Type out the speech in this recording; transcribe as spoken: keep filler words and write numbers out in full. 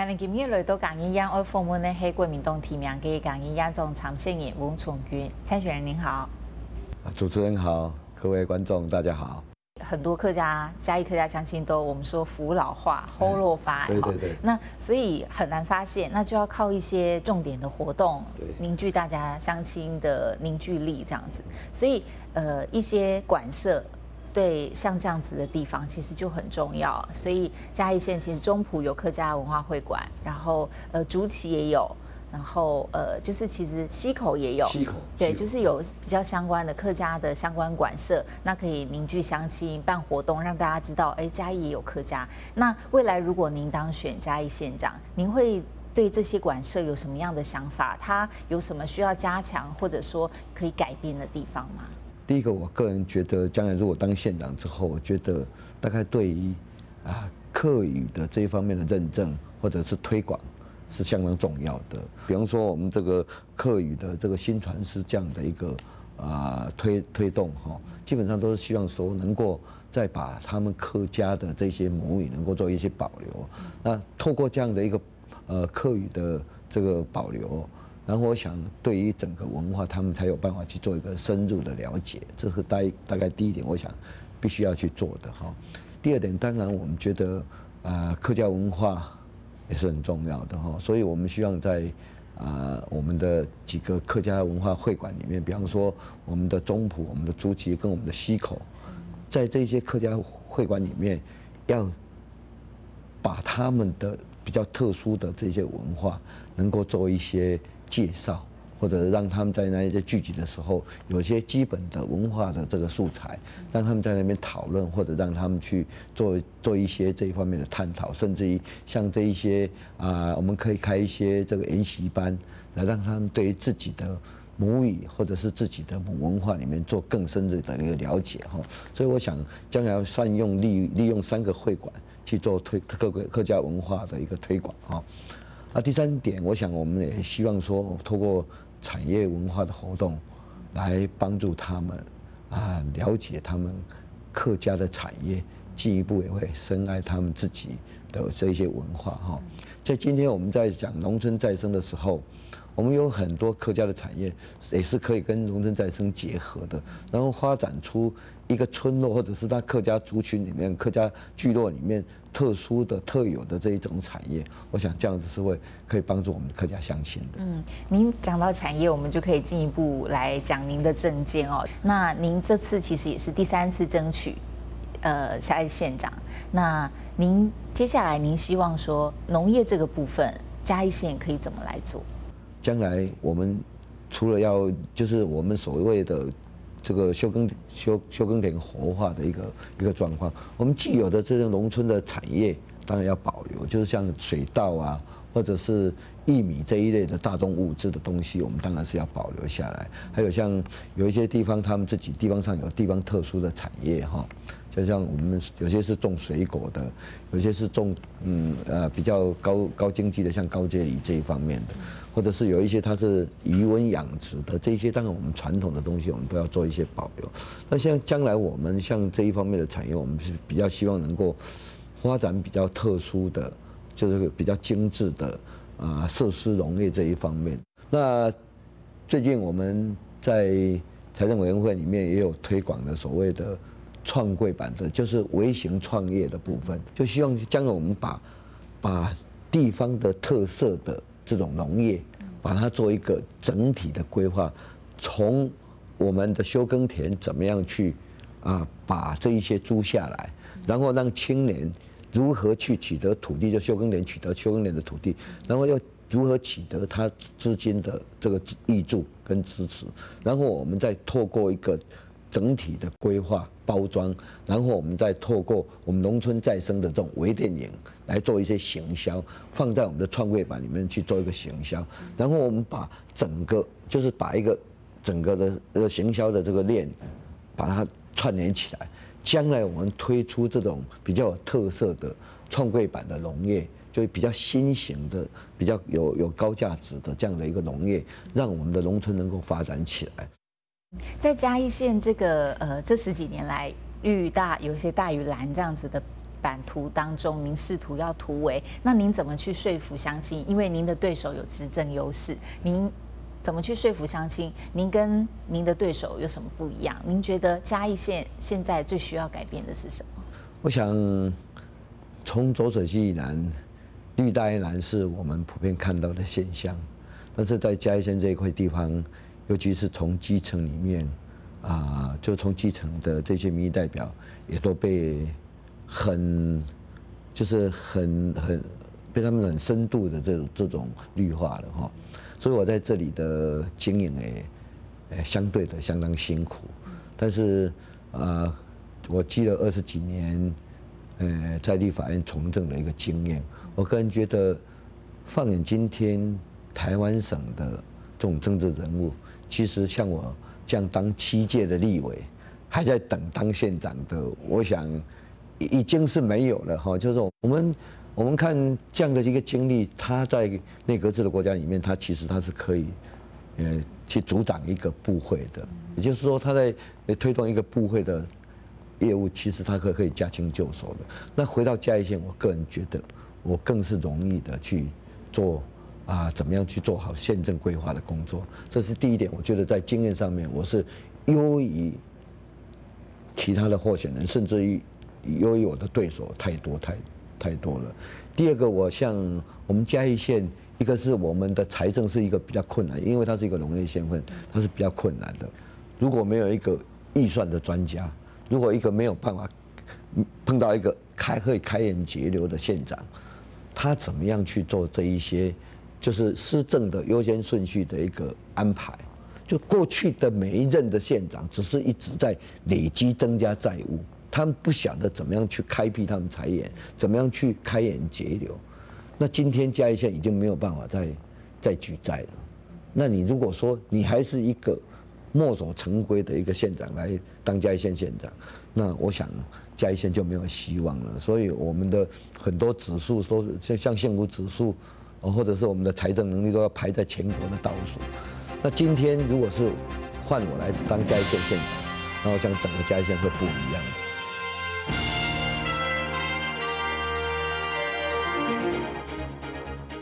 日今日來到港議院我訪問的係國民黨提名嘅港議院總參選人翁春軍參選人您好。 主持人好，各位觀眾大家好。 很多客家嘉義客家鄉親都我們說扶老化、後落發， 對對對。 那所以很難發現，那就要靠一些重點的活動凝聚大家鄉親的凝聚力，這樣子。所以呃一些館舍。对，像这样子的地方其实就很重要，所以嘉義縣其實中埔有客家文化會館，然後呃竹崎也有，然後呃就是其實溪口也有， 溪口對，就是有比較相關的客家的相關館舍，那可以凝聚鄉親辦活動，讓大家知道，哎，嘉義也有客家。那未來如果您當選嘉義縣長，您會對這些館舍有什麼樣的想法？它有什麼需要加強，或者說可以改變的地方嗎？ 第一個，我個人覺得，將來如果當縣長之後，我覺得大概對於啊客語的這一方面的認證或者是推廣是相當重要的。比方說，我們這個客語的這個新傳師這樣的一個啊推推動哈，基本上都是希望說能夠再把他們客家的這些母語能夠做一些保留。那透過這樣的一個呃客語的這個保留。然後我想，對於整個文化，他們才有辦法去做一個深入的了解，這是大大概第一點，我想必須要去做的哈。第二點，當然我們覺得啊、呃，客家文化也是很重要的哈，所以我們希望在啊、呃、我們的幾個客家文化會館裡面，比方說我們的中埔、我們的竹崎跟我們的溪口，在這些客家會館裡面，要把他們的比較特殊的這些文化，能夠做一些介紹，或者讓他們在那一些聚集的時候，有些基本的文化的這個素材，讓他們在那邊討論，或者讓他們去做做一些這一方面的探討，甚至於像這一些啊，我們可以開一些這個研習班，來讓他們對於自己的母語或者是自己的母文化裡面做更深入的一個了解哈。所以我想將來要善用利利用三個會館去做推客客家文化的一個推廣哈。啊，第三點，我想我們也希望說，透過產業文化的活動，來幫助他們啊了解他們客家的產業，進一步也會深愛他們自己的這些文化哈。在今天我們在講農村再生的時候，我們有很多客家的產業也是可以跟農村再生結合的，然後發展出一個村落或者是他客家族群裡面、客家聚落裡面特殊的、特有的這一種產業，我想這樣子是會可以幫助我們客家鄉親的。嗯， 您講到產業，我們就可以進一步來講您的政見哦。那您這次其實也是第三次爭取，呃，嘉義縣長。那您接下來您希望說農業這個部分，嘉義縣可以怎麼來做？ 將來我們除了要，就是我們所謂的這個休耕休休耕田活化的一個一個狀況，我們既有的這種農村的產業當然要保留，就是像水稻啊，或者是玉米這一類的大宗物資的東西，我們當然是要保留下來。還有像有一些地方，他們自己地方上有地方特殊的產業哈，就像我們有些是種水果的，有些是種嗯呃比較高高經濟的，像高階梨這一方面的。或者是有一些它是魚塭養殖的，這些當然我們傳統的東西我們都要做一些保留。那像將來我們像這一方面的產業，我們是比較希望能夠發展比較特殊的，就是比較精緻的啊設施農業這一方面。那最近我們在財政委員會裡面也有推廣的所謂的創櫃板的，就是微型創業的部分，就希望將來我們把把地方的特色的這種農業，把它做一個整體的規劃，從我們的休耕田怎麼樣去啊，把這一些租下來，然後讓青年如何去取得土地，就休耕田取得休耕田的土地，然後又如何取得他資金的這個挹注跟支持，然後我們再透過一個整體的規劃包裝，然後我們再透過我們農村再生的這種微電影來做一些行銷，放在我們的創櫃板裡面去做一個行銷，然後我們把整個就是把一個整個的呃行銷的這個鏈，把它串聯起來，將來我們推出這種比較有特色的創櫃板的農業，就比較新型的、比較有有高價值的這樣的一個農業，讓我們的農村能夠發展起來。 在嘉義縣這個呃這十幾年來，綠大有些大於藍這樣子的版图当中，您试图要突围，那您怎么去说服乡亲？因为您的对手有执政优势，您怎么去说服乡亲？您跟您的对手有什么不一样？您觉得嘉义县现在最需要改变的是什么？ 我想，从浊水溪以南，绿大于蓝是我们普遍看到的现象，但是在嘉义县这一块地方，尤其是从基层里面，啊，就从基层的这些民意代表，也都被很，就是很很被他们很深度的这种这种绿化了哈。所以我在这里的经营也，呃，相对的相当辛苦，但是啊，我积了二十几年，呃，在立法院从政的一个经验，我个人觉得，放眼今天台湾省的这种政治人物，其实像我这样当七届的立委，还在等当县长的，我想已经是没有了哈。就是我们。我们看这样的一个经历，他在内阁制的国家里面，他其实他是可以，呃，去组长一个部会的。也就是说，他在推动一个部会的业务，其实他可可以驾轻就熟的。那回到嘉义县，我个人觉得，我更是容易的去做啊，怎么样去做好县政规划的工作，这是第一点。我觉得在经验上面，我是优于其他的候选人，甚至于优于我的对手太多太。太多了。第二个，我像我们嘉义县，一个是我们的财政是一个比较困难，因为它是一个农业县份，它是比较困难的。如果没有一个预算的专家，如果一个没有办法碰到一个开会开源节流的县长，他怎么样去做这一些就是施政的优先顺序的一个安排？就过去的每一任的县长，只是一直在累积增加债务。他们不晓得怎么样去开辟他们财源，怎么样去开源节流。那今天嘉义县已经没有办法再再举债了。那你如果说你还是一个墨守成规的一个县长来当嘉义县县长，那我想嘉义县就没有希望了。所以我们的很多指数都像像幸福指数，或者是我们的财政能力都要排在全国的倒数。那今天如果是换我来当嘉义县县长，那我想整个嘉义县会不一样。